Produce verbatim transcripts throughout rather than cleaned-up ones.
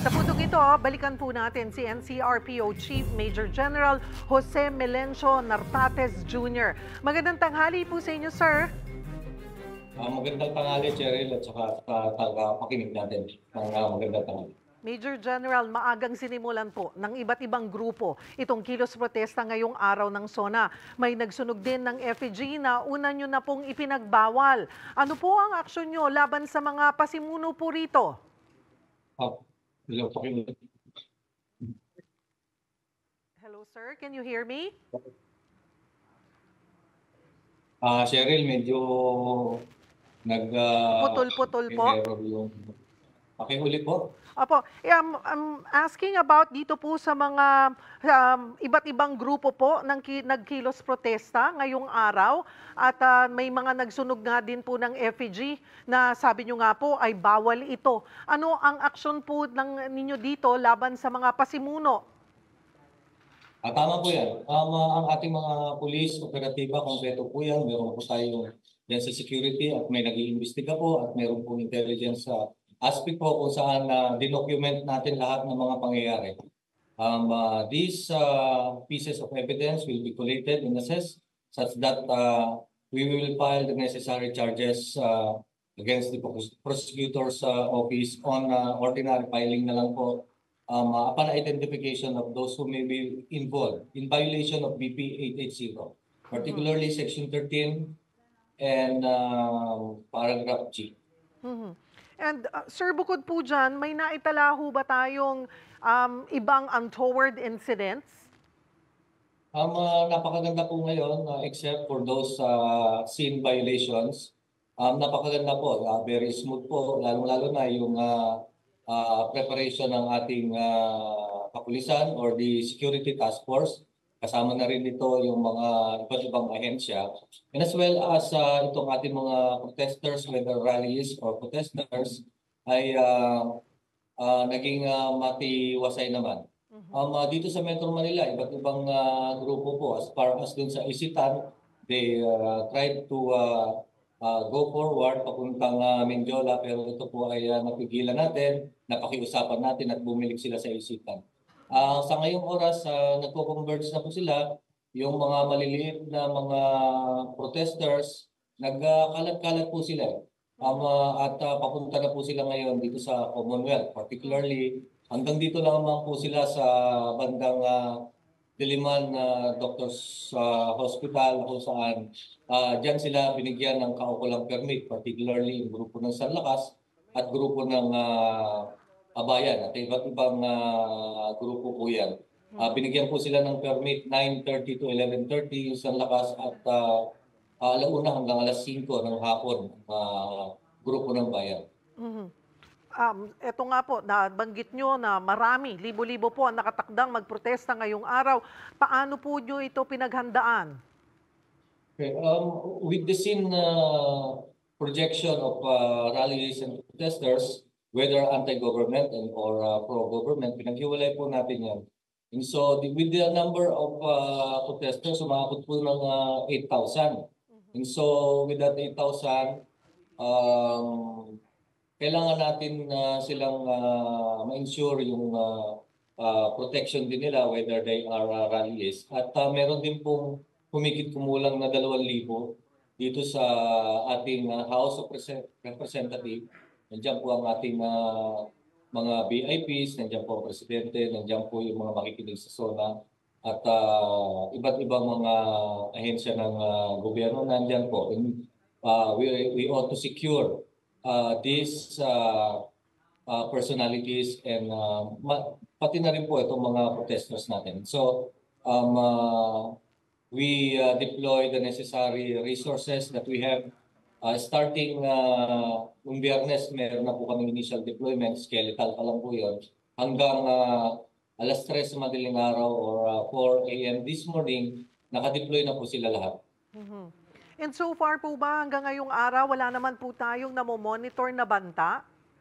Sa puntong ito, balikan po natin si N C R P O Chief Major General Jose Melencio Nartates Junior Magandang tanghali po sa inyo, sir. Uh, magandang tanghali, Cheryl, at saka sa tagapakinig natin. Mga magandang tanghali. Major General, maagang sinimulan po ng iba't ibang grupo itong kilos protesta ngayong araw ng SONA. May nagsunog din ng effigy na una nyo na pong ipinagbawal. Ano po ang aksyon nyo laban sa mga pasimuno po rito? Oh, hello, pakinig. Hello, sir. Can you hear me? Ah, uh, Cheryl, medyo nag... Uh, Putol-putol po. Yung... Pakiulit po. Opo, I'm, I'm asking about dito po sa mga um, iba't ibang grupo po ng ki, nagkilos protesta ngayong araw at uh, may mga nagsunog nga din po ng effigy na sabi nyo nga po ay bawal ito. Ano ang aksyon po ng ninyo dito laban sa mga pasimuno? Ah, tama po yan. Um, uh, ang ating mga pulis, operatiba, kompleto po yan. Meron po tayo yan sa security at may nag-iimbestiga po at meron po intelligence sa uh, aspect po kung saan uh, dinocument natin lahat ng mga pangyayari. Um, uh, these uh, pieces of evidence will be collated and assessed such that uh, we will file the necessary charges uh, against the prosecutor's uh, office on uh, ordinary filing na lang po um, uh, upon identification of those who may be involved in violation of B P eight eighty, particularly mm-hmm. Section thirteen and uh, Paragraph G. Mm-hmm. And uh, sir, bukod po dyan, may naitala ho ba tayong um, ibang untoward incidents? Um, uh, napakaganda po ngayon, uh, except for those uh, scene violations. Um, napakaganda po, uh, very smooth po, lalong-lalo na yung uh, uh, preparation ng ating uh, kapulisan or the security task force. Kasama na rin dito yung mga iba't ibang ahensya. And as well as uh, itong ating mga protesters, whether rallies or protesters, ay uh, uh, naging uh, matiwasay naman. Mm-hmm. um, uh, dito sa Metro Manila, iba't ibang uh, grupo po, as far as dun sa Isitan, they uh, tried to uh, uh, go forward papuntang uh, Mindiola, pero ito po ay uh, napigilan natin, napakiusapan natin at bumalik sila sa Isitan. Uh, sa ngayong oras, uh, nagko-converge na po sila, yung mga maliliit na mga protesters, nagkalat-kalat po sila. Um, uh, at uh, papunta na po sila ngayon dito sa Commonwealth. Particularly, hanggang dito lang naman po sila sa bandang uh, Diliman uh, Doctors uh, Hospital kung saan uh, dyan sila binigyan ng kaukulang permit, particularly yung grupo ng Sanlakas at grupo ng uh, Abayan at iba't ibang uh, grupo po yan. Uh, binigyan po sila ng permit nine thirty to eleven thirty yung Sanlakas at uh, uh, alauna hanggang alas singko ng hapon uh, grupo ng bayan. Mm-hmm. Um, ito nga po, nabanggit nyo na marami, libo-libo po ang nakatakdang magprotesta ngayong araw. Paano po nyo ito pinaghandaan? Okay, um, with the scene uh, projection of uh, rallies and protesters, whether anti-government and or uh, pro-government, pinaghiwalay po natin yan. And so, the, with the number of uh, protesters, umabot po ng uh, eight thousand. And so, with that eight thousand, um, kailangan natin uh, silang uh, ma-ensure yung uh, uh, protection din nila, whether they are uh, rallies. At uh, meron din pong humigit kumulang na dalawang libo dito sa ating uh, House of Representatives. Nandiyan po ang ating uh, mga V I Ps, nandiyan po ang Presidente, nandiyan po yung mga makikinig sa SONA at uh, iba't ibang mga ahensya ng uh, gobyerno nandiyan po. And, uh, we, we ought to secure uh, these uh, uh, personalities and uh, pati na rin po itong mga protesters natin. So, um, uh, we uh, deploy the necessary resources that we have. Uh, starting uh, yung Biyernes, meron na po kaming initial deployment, skeletal pa lang po yun, hanggang uh, alas tres sa madaling araw or uh, four A M this morning, nakadeploy na po sila lahat. Mm-hmm. And so far po ba hanggang ngayong araw, wala naman po tayong namomonitor na banta?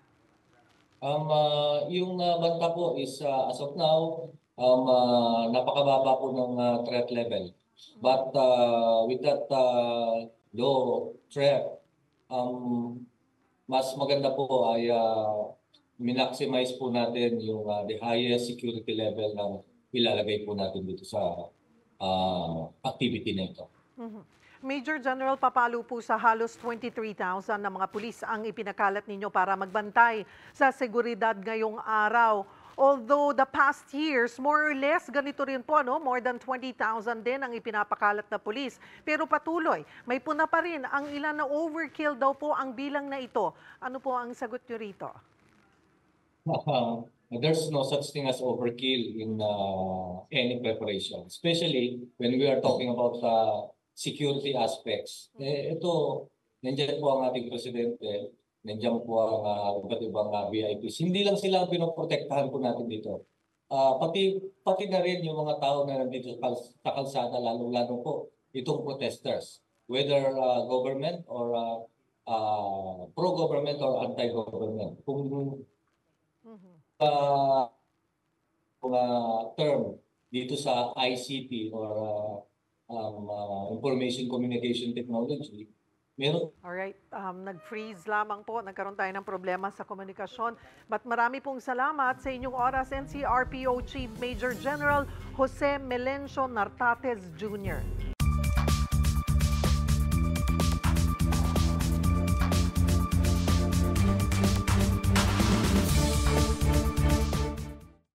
Um, uh, yung uh, banta po is uh, as of now, um, uh, napakababa po ng uh, threat level. But uh, with that uh, low threat, um, mas maganda po ay uh, minaximize po natin yung uh, the highest security level na ilalagay po natin dito sa uh, activity na ito. Mhm. Major General, papalo po sa halos twenty-three thousand na mga pulis ang ipinakalat ninyo para magbantay sa seguridad ngayong araw. Although the past years, more or less, ganito rin po, no? More than twenty thousand din ang ipinapakalat na pulis. Pero patuloy, may puna pa rin ang ilan na overkill daw po ang bilang na ito. Ano po ang sagot nyo rito? Uh, there's no such thing as overkill in uh, any preparation, especially when we are talking about uh, security aspects. Eh, ito, nandiyan po ang ating presidente, nandiyan po ang uh, iba't ibang uh, V I Ps. Hindi lang sila ang pinoprotektahan po natin dito. Uh, pati, pati na rin yung mga tao na nandito sa, kals sa kalsada, lalo-lalo po itong protesters, whether uh, government or uh, uh, pro-government or anti-government. Kung uh, uh, term dito sa I C T or uh, um, uh, Information Communication Technology, meron. Alright, um, nag-freeze lamang po, nagkaroon tayo ng problema sa komunikasyon. But marami pong salamat sa inyong oras, N C R P O Chief Major General Jose Melencio Nartates Junior